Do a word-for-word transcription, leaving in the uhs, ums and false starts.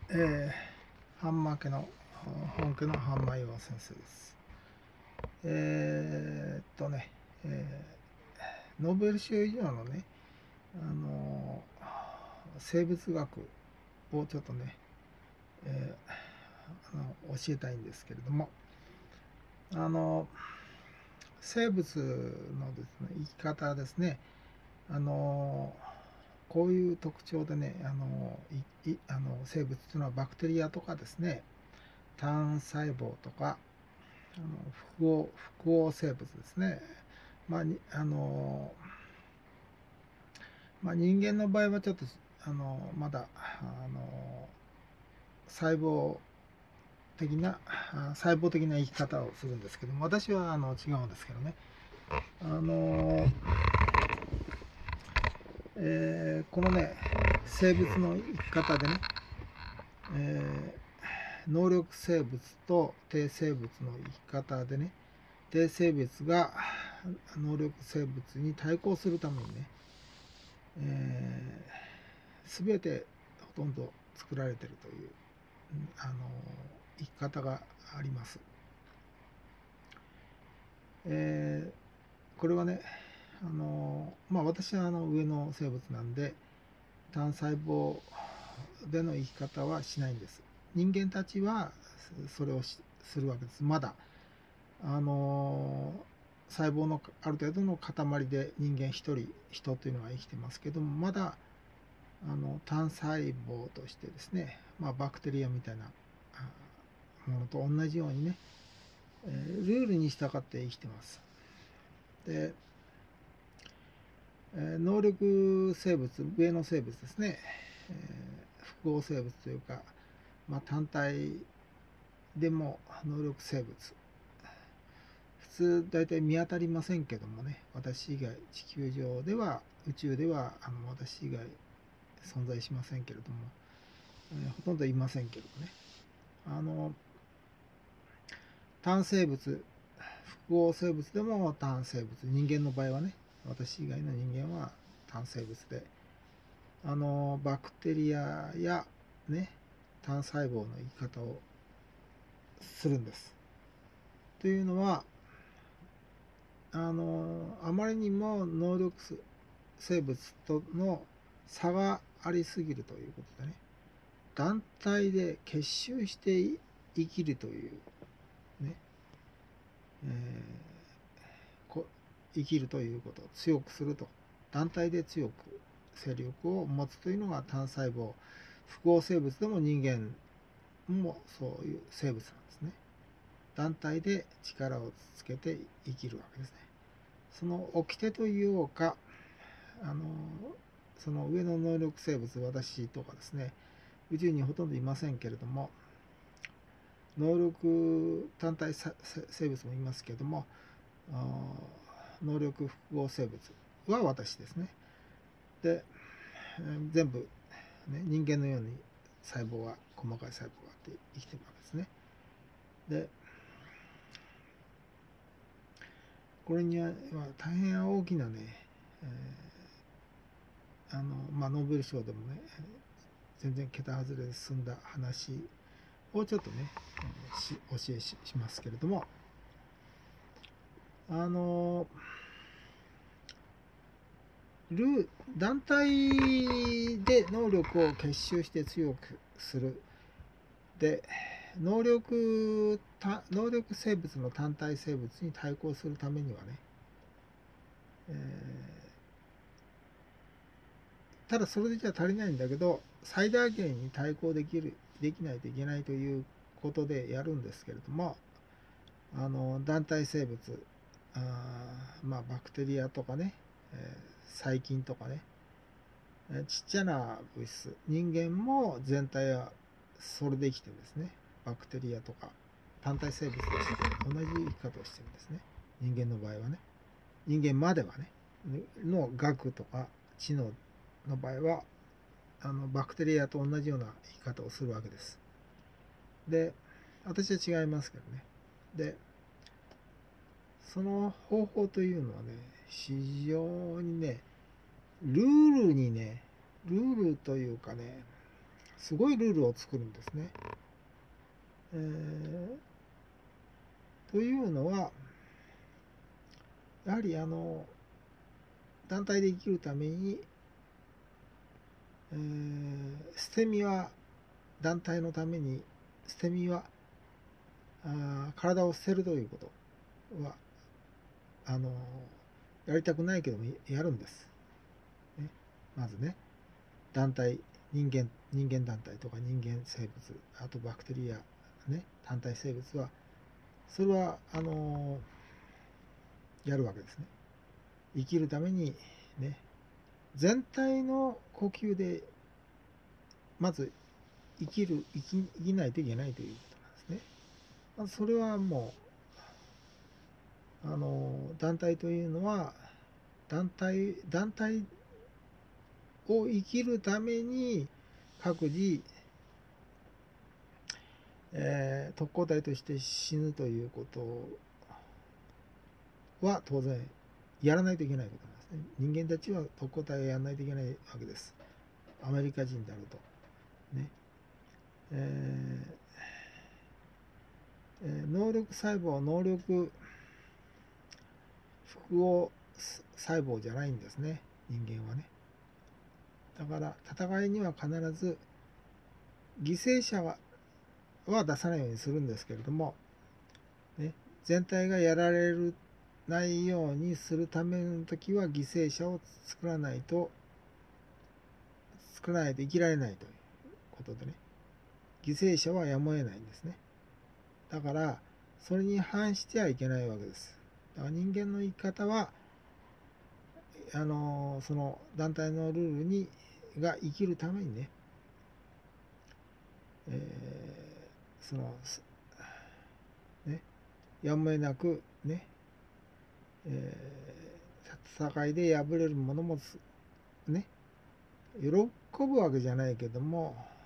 えー、ハンマー家の本家のハンマー岩先生です。えー、っとね、えー、ノーベル賞以上のね、あのー生物学をちょっとね、えー、あの教えたいんですけれども、あの生物のですね、生き方ですね、あのこういう特徴でね、あのいいあの生物というのはバクテリアとかですね、単細胞とか、あの複合複合生物ですね。まあにあのまあ、人間の場合はちょっとあのまだあの細胞的な細胞的な生き方をするんですけども、私はあの違うんですけどね。あの、えーこのね生物の生き方でね、えー能力生物と低生物の生き方でね、低生物が能力生物に対抗するためにね、えー、全てほとんど作られているという、あの生き方があります。えー、これはね、あのまあ、私はあの上の生物なんで単細胞での生き方はしないんです。人間たちはそれをするわけです。まだあの細胞のある程度の塊で人間一人人というのは生きてますけども、まだあの単細胞としてですね、まあ、バクテリアみたいなものと同じようにね、えー、ルールに従って生きてます。で、えー、能力生物、上の生物ですね、えー、複合生物というか、まあ、単体でも能力生物、普通大体見当たりませんけどもね、私以外地球上では宇宙ではあの私以外存在しませんけれども、えー、ほとんどいませんけどね、あの単生物、複合生物でも単生物、人間の場合はね、私以外の人間は単生物で、あのバクテリアやね、単細胞の生き方をするんです。というのは、あのあまりにも能力生物との差がありすぎるということでね、団体で結集して生きるというね、えー、こ生きるということを強くすると、団体で強く勢力を持つというのが単細胞、複合生物でも人間もそういう生物なんですね。団体で力をつけて生きるわけですね。その掟というか、あのその上の能力生物、私とかですね、宇宙にほとんどいませんけれども、能力単体生物もいますけれども、能力複合生物は私ですね。で、全部、ね、人間のように細胞は、細かい細胞があって生きてるわけですね。で、これには大変大きなね、えー、あのまあ、ノーベル賞でもね、全然桁外れで進んだ話をちょっとね、えー、教えしますけれども、あのル団体で能力を結集して強くする。で、能力能力生物の単体生物に対抗するためにはね、えー、ただそれでじゃ足りないんだけど、最大限に対抗できるできないといけないということでやるんですけれども、あの団体生物、あまあバクテリアとかね、えー、細菌とかね、ちっちゃな物質、人間も全体はそれで生きてるんですね。バクテリアとか単体生物として同じ生き方をしてるんですね。人間の場合はね。人間まではね。の学とか知能の場合は、あのバクテリアと同じような生き方をするわけです。で、私は違いますけどね。で、その方法というのはね、非常にね、ルールにね、ルールというかね、 すごいルールを作るんですね。えー、というのはやはりあの団体で生きるために、えー、捨て身は団体のために捨て身はあ体を捨てるということはあのやりたくないけどもやるんです、ね、まずね団体人間人間団体とか人間生物あとバクテリア、ね、単体生物はそれはあのやるわけですね。生きるためにね全体の呼吸でまず生きる生き生きないといけないということなんですね。まずそれはもうあの団体というのは団体団体を生きるために各自、えー、特攻隊として死ぬということは当然やらないといけないことなんですね。人間たちは特攻隊をやらないといけないわけです。アメリカ人であると。ねえーえー、能力細胞、能力複合細胞じゃないんですね、人間はね。だから戦いには必ず犠牲者はは出さないようにするんですけれども、ね、全体がやられるないようにするための時は犠牲者を作らないと作らないと生きられないということでね、犠牲者はやむを得ないんですね。だからそれに反してはいけないわけです。だから人間の生き方はあのその団体のルールにが生きるためにね、えー、そのねやむを得なくね、えー、戦いで敗れる者もね喜ぶわけじゃないけども